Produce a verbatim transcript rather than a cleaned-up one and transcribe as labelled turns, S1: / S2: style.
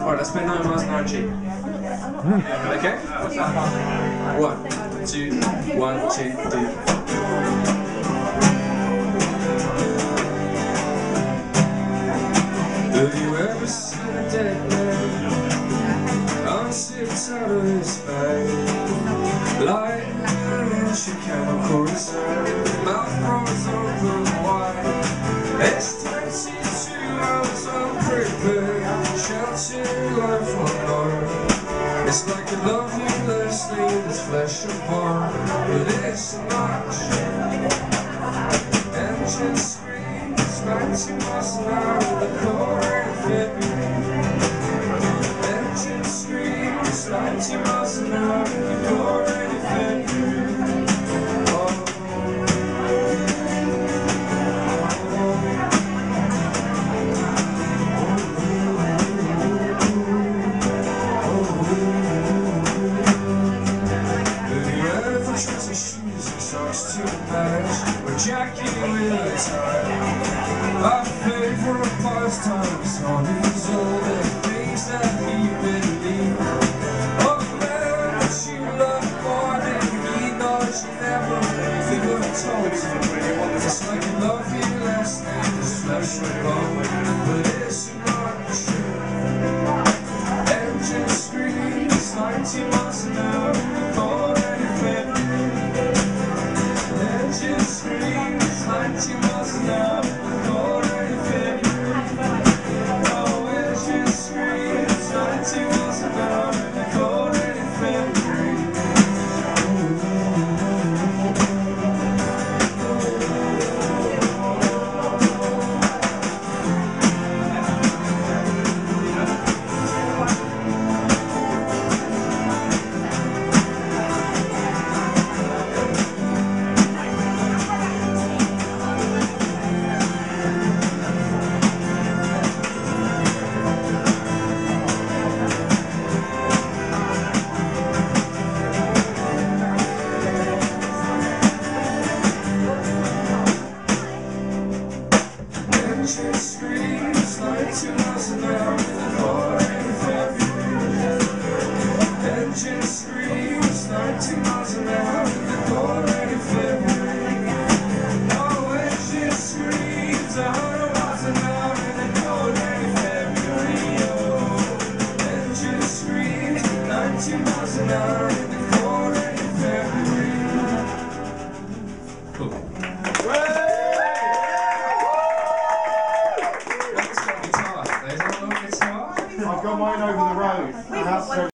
S1: Alright, let's play nine miles an hour G. Okay? One, two, one, two, three. Have you ever seen a dead man? I'm sick out of his bag. Lightning and she chemicals. Mouth rolls open wide. It's twenty-two hours unprepared. Sheltered life unknown. It's like a love you less need is flesh and bone. But it's not. Engine screams ninety miles an hour with the core and February. Engine screams ninety miles an hour with the core and February. To match, we're jacking with a tie. Our favorite pastimes on these all the things that we believe. Oh man, that you love more than he knows you never feel told. It's like you love you less than this flesh and bone, but it's not true. Engine screams ninety miles an hour, already February. Engine screams ninety miles an hour, already February. Oh, engine screams ninety miles an hour, already February. Engine screams ninety miles an hour, already February. Engine screams ninety miles an hour, already February. Oh, engine screams one hundred miles an hour, already February. Oh, engine screams ninety miles an hour, already February. Cool. I've got mine over the road.